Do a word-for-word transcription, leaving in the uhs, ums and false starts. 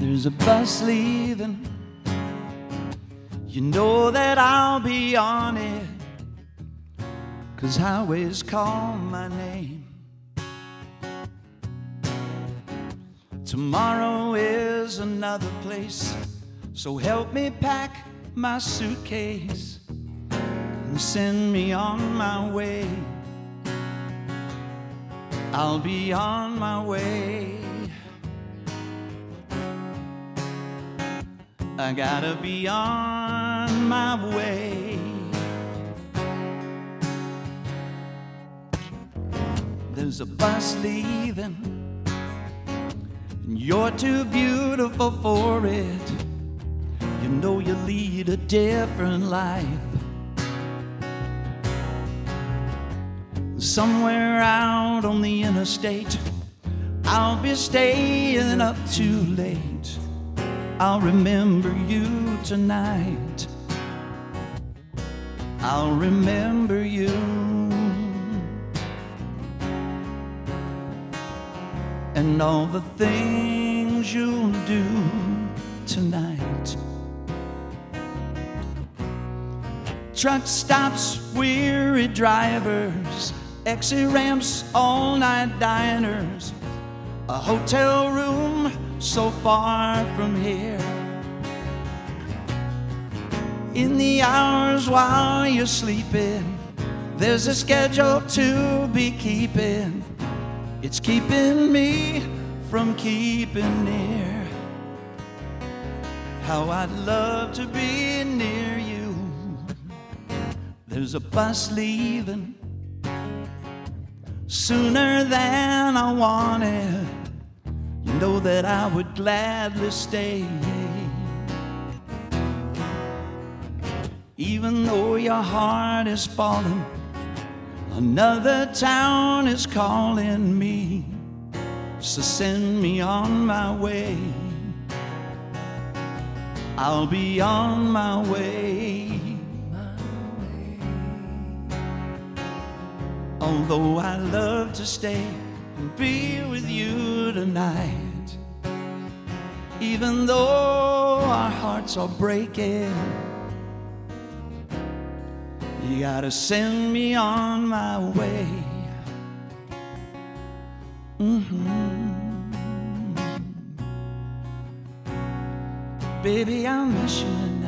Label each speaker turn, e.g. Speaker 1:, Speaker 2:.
Speaker 1: There's a bus leaving. You know that I'll be on it, 'cause highways call my name. Tomorrow is another place, so help me pack my suitcase and send me on my way. I'll be on my way. I gotta be on my way. There's a bus leaving, and you're too beautiful for it. You know you lead a different life. Somewhere out on the interstate, I'll be staying up too late. I'll remember you tonight. I'll remember you. And all the things you'll do tonight. Truck stops, weary drivers, exit ramps, all-night diners, a hotel room so far from here. In the hours while you're sleeping, there's a schedule to be keeping. It's keeping me from keeping near. How I'd love to be near you. There's a bus leaving sooner than I wanted. You know that I would gladly stay, even though your heart is falling. Another town is calling me, so send me on my way. I'll be on my way. Although I love to stay and be with you tonight, even though our hearts are breaking, you gotta send me on my way. Mm-hmm. Baby, I miss you.